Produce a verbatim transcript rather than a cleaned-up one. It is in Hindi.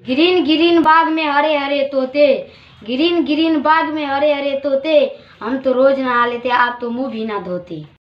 ग्रीन ग्रीन बाग में हरे हरे तोते, ग्रीन ग्रीन बाग में हरे हरे तोते, हम तो रोज नहा लेते, आप तो मुंह भी ना धोते।